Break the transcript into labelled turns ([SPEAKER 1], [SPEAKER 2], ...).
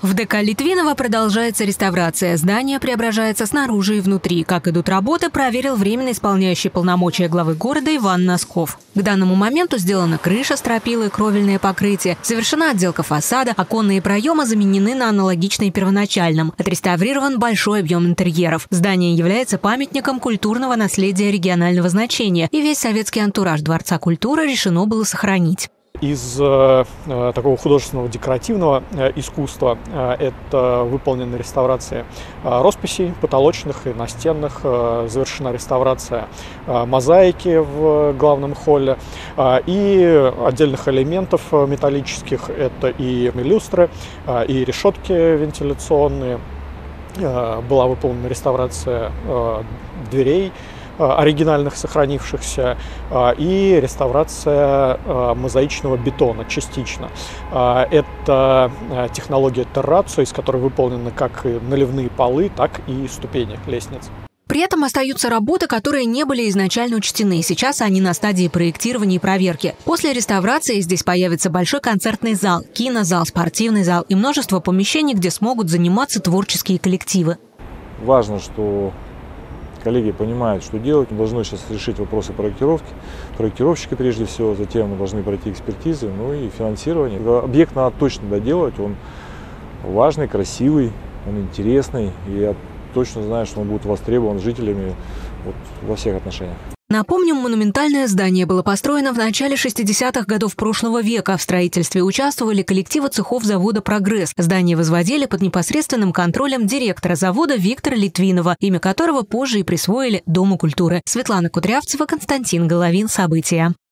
[SPEAKER 1] В ДК Литвинова продолжается реставрация. Здание преображается снаружи и внутри. Как идут работы, проверил временно исполняющий полномочия главы города Иван Носков. К данному моменту сделана крыша, стропила и кровельное покрытие. Завершена отделка фасада, оконные проемы заменены на аналогичные первоначальным. Отреставрирован большой объем интерьеров. Здание является памятником культурного наследия регионального значения. И весь советский антураж Дворца культуры решено было сохранить.
[SPEAKER 2] Из такого художественного декоративного искусства это выполнена реставрация росписей потолочных и настенных, завершена реставрация мозаики в главном холле и отдельных элементов металлических. Это и люстры, и решетки вентиляционные. Была выполнена реставрация дверей оригинальных сохранившихся и реставрация мозаичного бетона частично. Это технология террацио, из которой выполнены как и наливные полы, так и ступени лестниц.
[SPEAKER 1] При этом остаются работы, которые не были изначально учтены. Сейчас они на стадии проектирования и проверки. После реставрации здесь появится большой концертный зал, кинозал, спортивный зал и множество помещений, где смогут заниматься творческие коллективы.
[SPEAKER 3] Важно, что коллеги понимают, что делать. Мы должны сейчас решить вопросы проектировки. Проектировщики прежде всего, затем мы должны пройти экспертизы, ну и финансирование. Объект надо точно доделать, он важный, красивый, он интересный. И я точно знаю, что он будет востребован жителями во всех отношениях.
[SPEAKER 1] Напомним, монументальное здание было построено в начале 60-х годов прошлого века. В строительстве участвовали коллективы цехов завода «Прогресс». Здание возводили под непосредственным контролем директора завода Виктора Литвинова, имя которого позже и присвоили Дому культуры. Светлана Кудрявцева, Константин Головин. События.